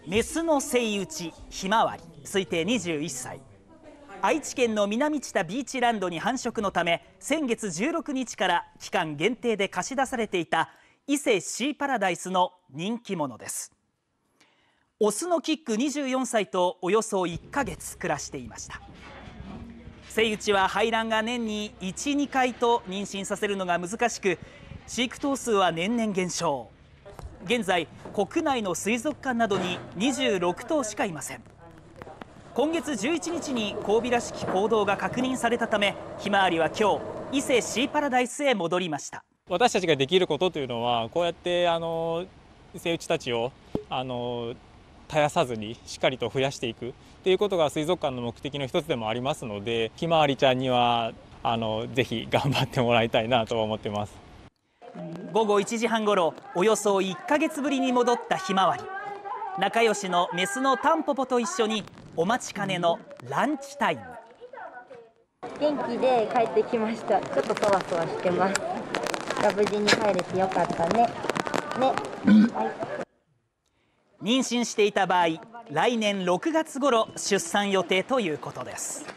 メスのセイウチひまわり推定21歳、愛知県の南知多ビーチランドに繁殖のため先月16日から期間限定で貸し出されていた伊勢シーパラダイスの人気者です。オスのキック24歳とおよそ1ヶ月暮らしていました。セイウチは排卵が年に 1,2 回と妊娠させるのが難しく、飼育頭数は年々減少。現在国内の水族館などに26頭しかいません。今月11日に交尾らしき行動が確認されたため、ひまわりは今日伊勢シーパラダイスへ戻りました。 私たちができることというのは、こうやってセイウチたちを絶やさずにしっかりと増やしていくということが水族館の目的の一つでもありますので、ひまわりちゃんにはぜひ頑張ってもらいたいなと思ってます。 午後1時半ごろ、およそ1ヶ月ぶりに戻ったひまわり。仲良しのメスのタンポポと一緒にお待ちかねのランチタイム。 元気で帰ってきました。ちょっとそわそわしてます。無事に帰れてよかったね。はい、 妊娠していた場合、来年6月頃出産予定ということです。